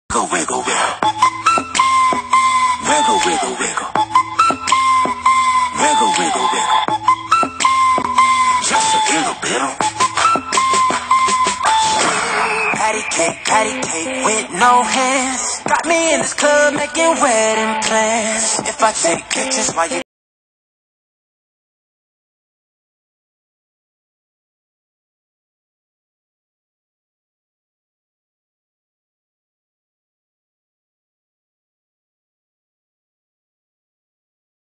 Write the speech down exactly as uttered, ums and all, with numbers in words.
Wiggle, wiggle, wiggle. Wiggle, wiggle, wiggle. Wiggle, wiggle, wiggle. Just a little bit. Patty cake, patty cake with no hands. Got me in this club making wedding plans. If I take pictures while you